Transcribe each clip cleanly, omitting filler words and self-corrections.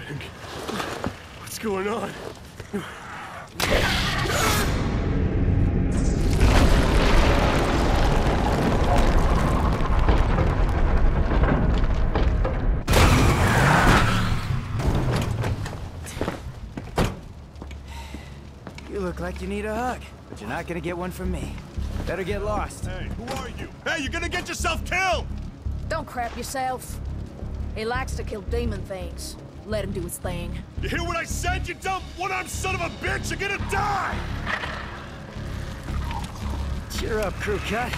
What's going on? You look like you need a hug, but you're not gonna get one from me. Better get lost. Hey, who are you? Hey, you're gonna get yourself killed! Don't crap yourself. He likes to kill demon things. Let him do his thing. You hear what I said, you dumb one-armed son of a bitch? You're gonna die! Cheer up, crew cut.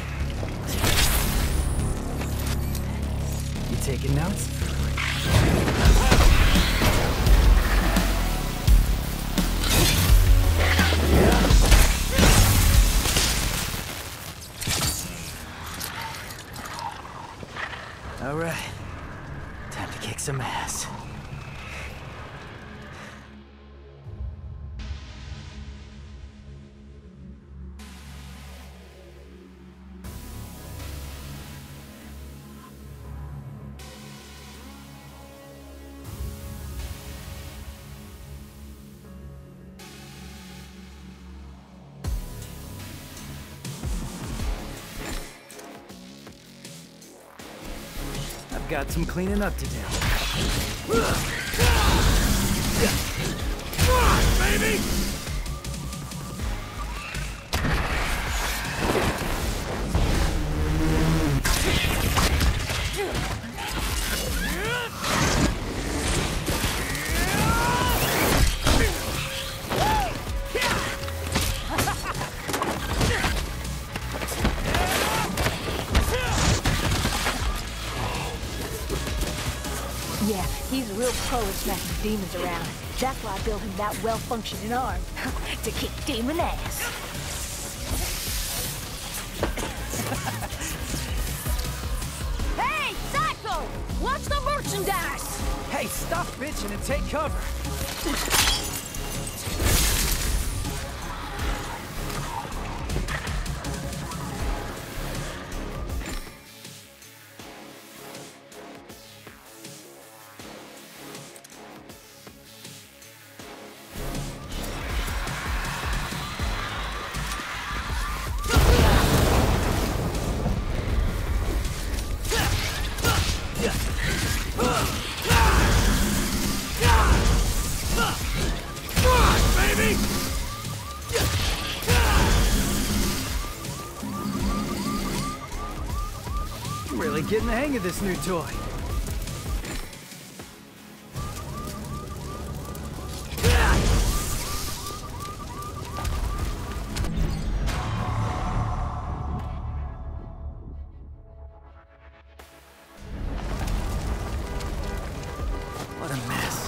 You taking notes? All right. Time to kick some ass. Got some cleaning up to do. Come on, baby! Yeah, he's a real pro at smacking demons around. That's why I built him that well-functioning arm. To kick demon ass. Hey, Psycho! Watch the merchandise! Hey, stop bitching and take cover. Really getting the hang of this new toy. What a mess.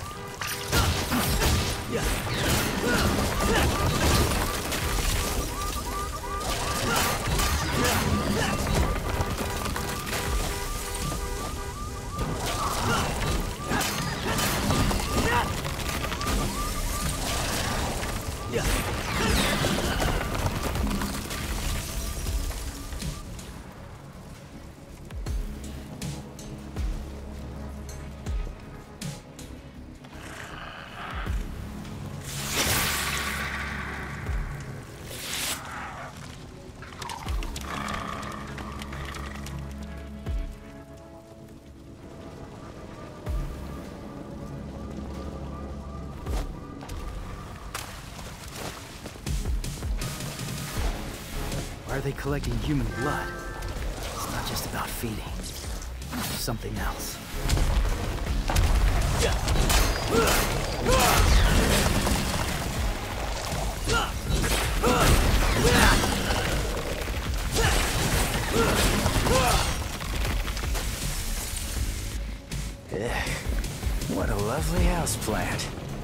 Why are they collecting human blood? It's not just about feeding. There's something else. What a lovely houseplant.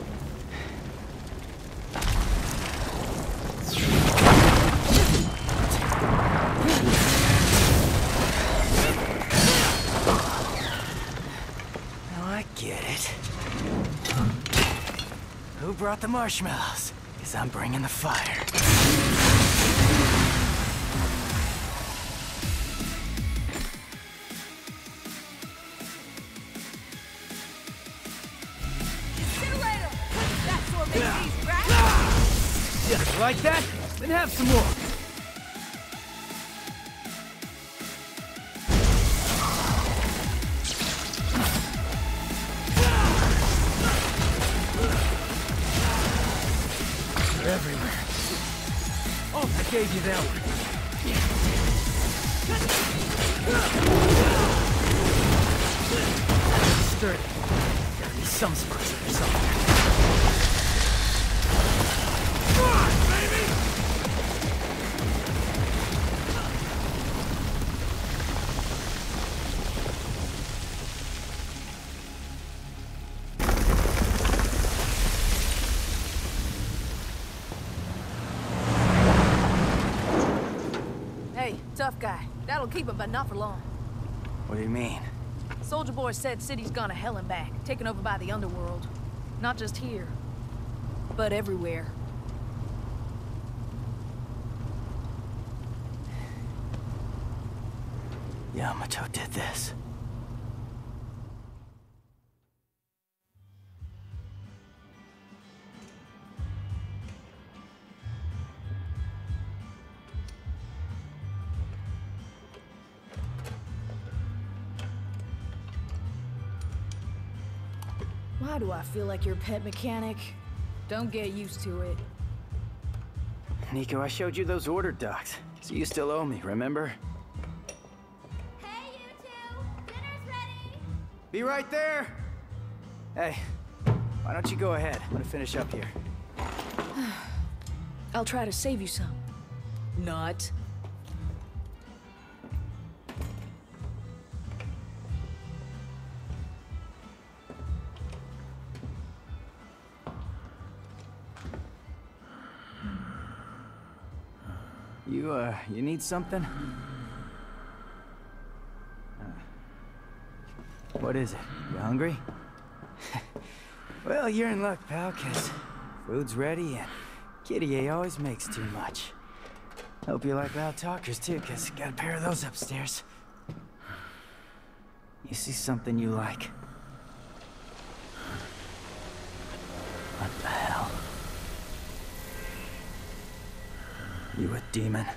Who brought the marshmallows? 'Cause I'm bringing the fire. Yeah, you like that? Then have some more. They're everywhere. Oh, I gave you that one. Sturdy. Gotta be some spots in there somewhere. Come on, baby! Hey, tough guy. That'll keep him, but not for long. What do you mean? Soldier Boy said city's gone to hell and back, taken over by the underworld. Not just here, but everywhere. Yamato did this. Why do I feel like your pet mechanic? Don't get used to it. Nico, I showed you those order docs, so you still owe me, remember? Hey, you two! Dinner's ready! Be right there! Hey, why don't you go ahead? I'm gonna finish up here. I'll try to save you some. Not. You need something? What is it? You hungry? Well, you're in luck, pal, 'cause food's ready and Kitty A always makes too much. Hope you like loud talkers, too, 'cause got a pair of those upstairs. You see something you like? What the hell? You a demon?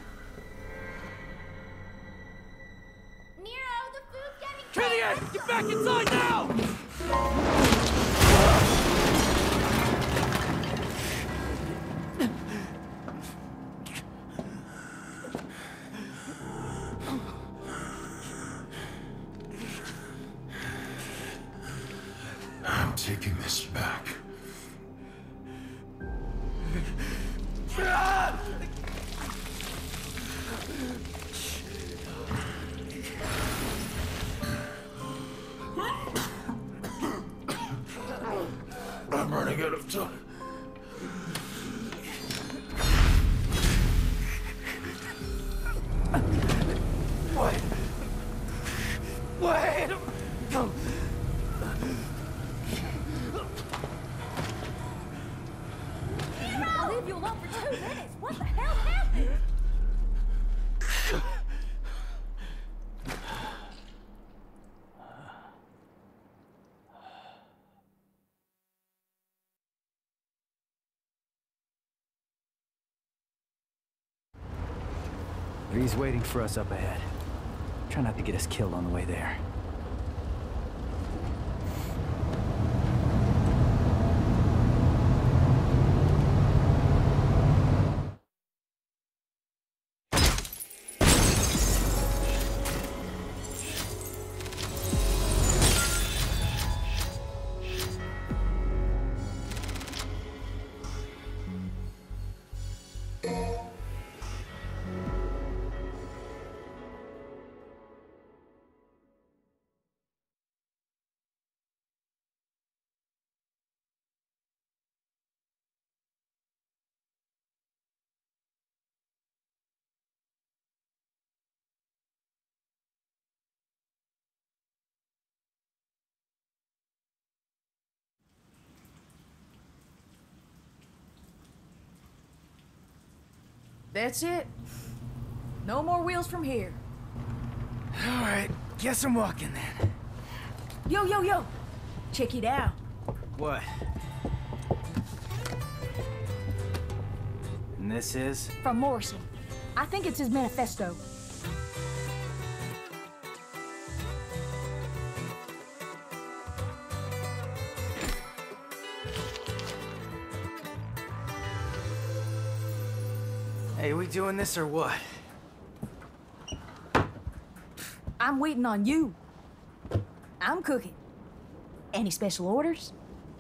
Nero, the food's getting Kitty, get back inside now! I'm taking this back. I'm running out of time. What? Wait! I'll leave you alone for 2 minutes! What the hell happened? He's waiting for us up ahead. Try not to get us killed on the way there. That's it. No more wheels from here. All right, guess I'm walking then. Yo, yo, yo! Check it out. What? And this is? From Morrison. I think it's his manifesto. Hey, we doing this or what? I'm waiting on you. I'm cooking. Any special orders?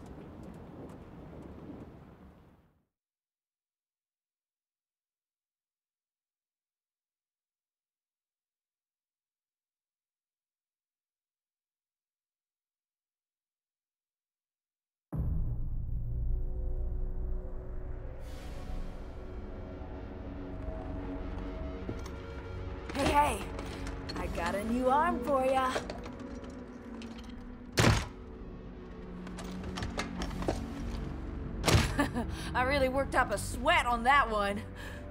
Hey, I got a new arm for ya. I really worked up a sweat on that one.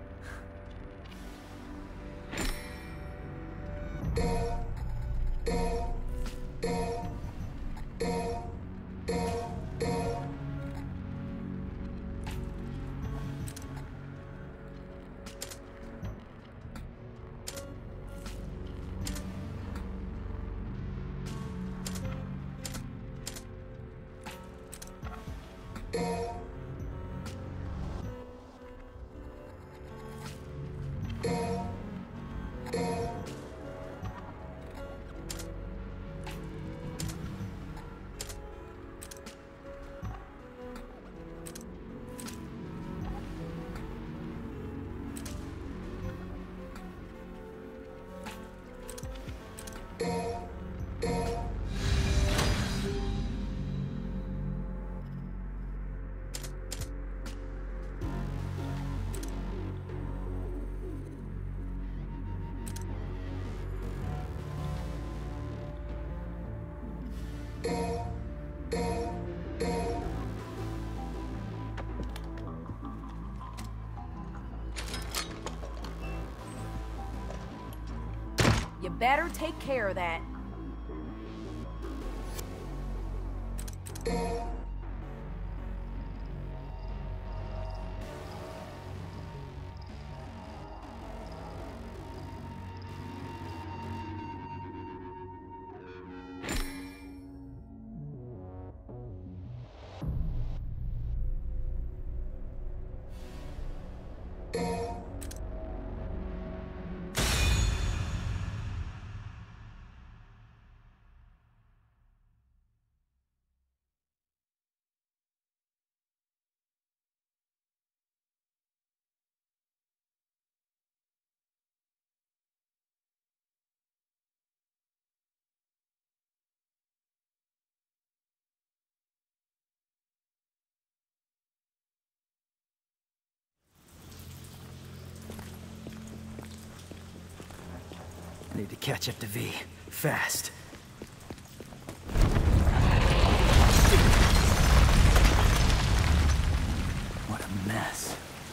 You better take care of that. I need to catch up to V. Fast. What a mess.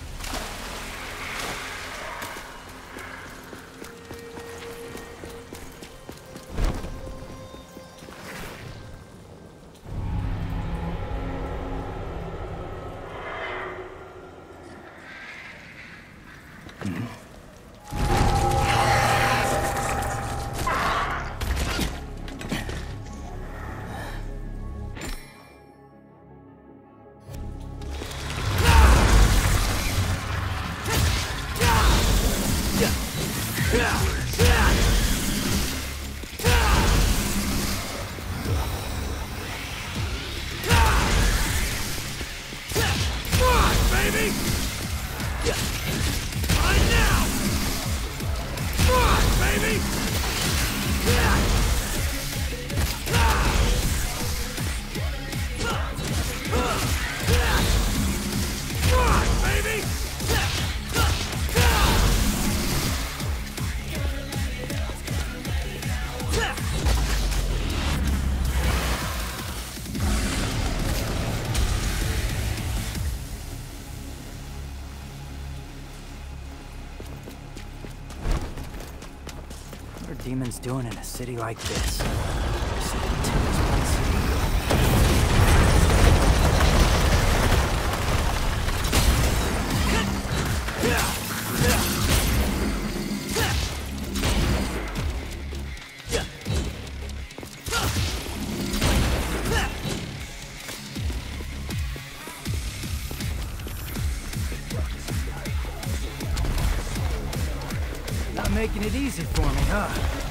What are demons doing in a city like this? making it easy for me, huh?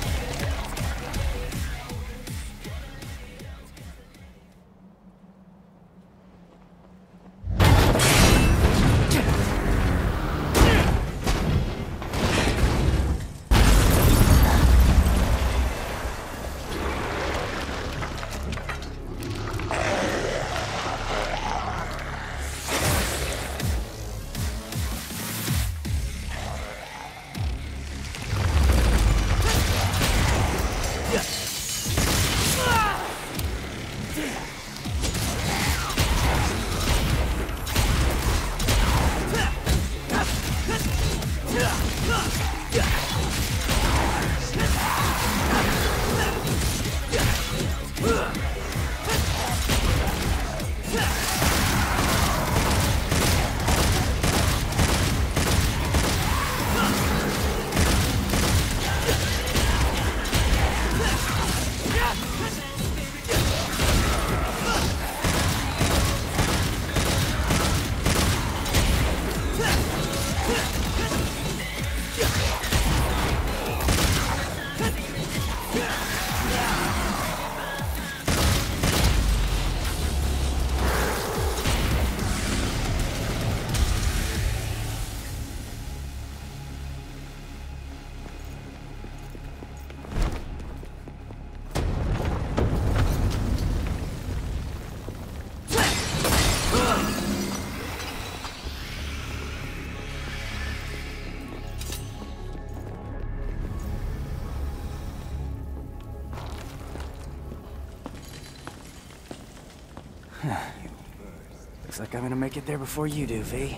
Looks like I'm gonna make it there before you do, V.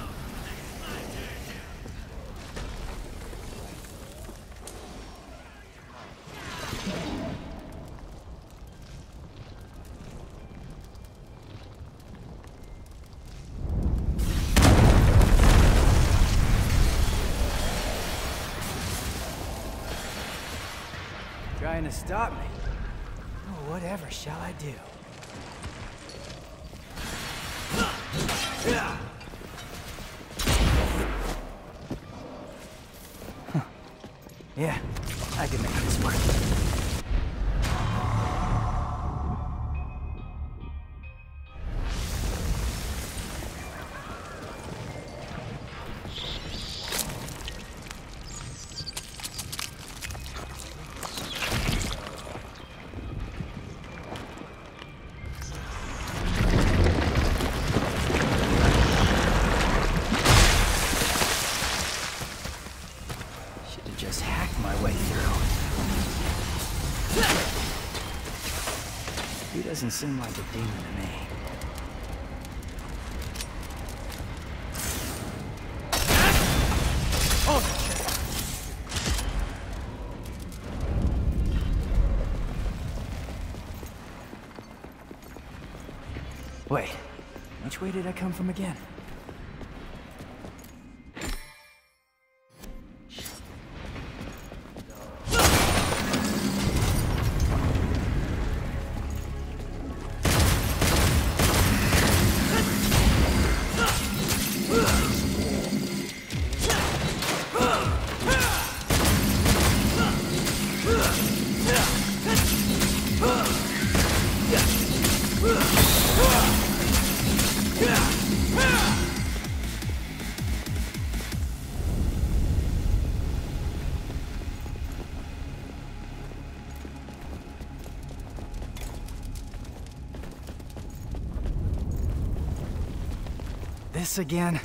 Trying to stop me? Oh, whatever shall I do? Huh. Yeah, I can make this work. Just hacked my way through. He doesn't seem like a demon to me. Wait, which way did I come from again? This again?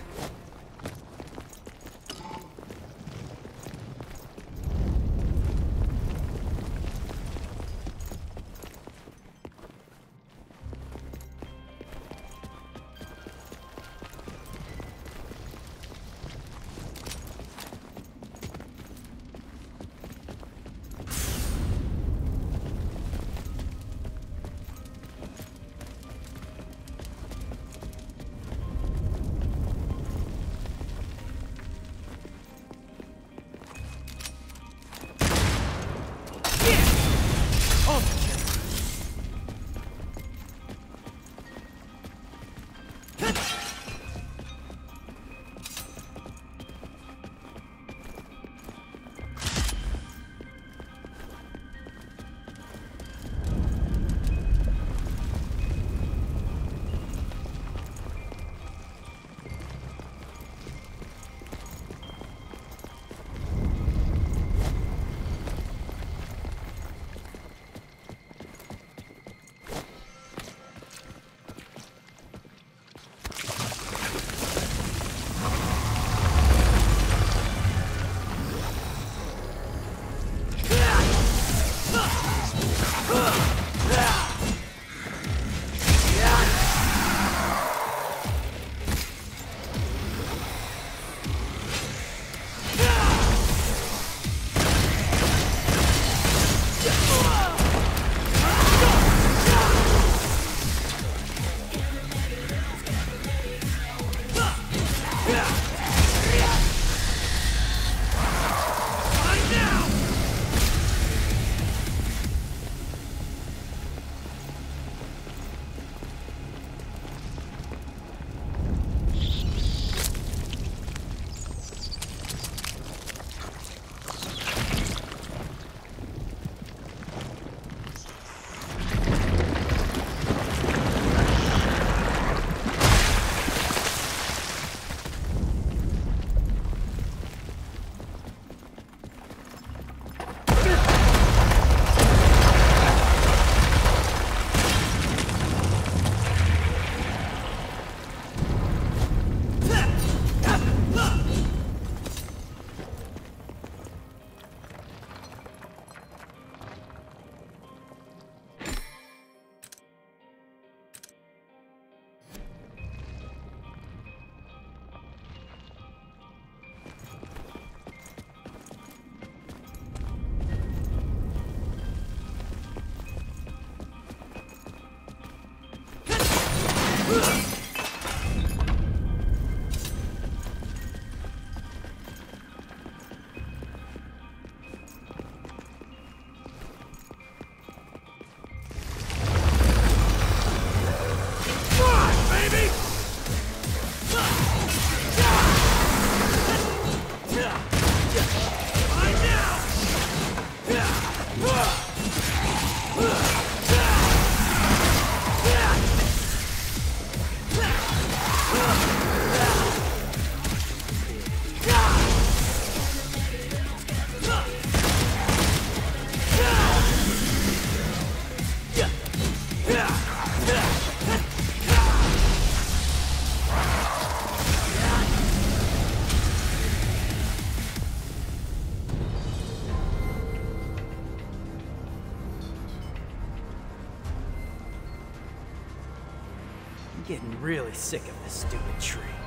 I'm getting really sick of this stupid tree.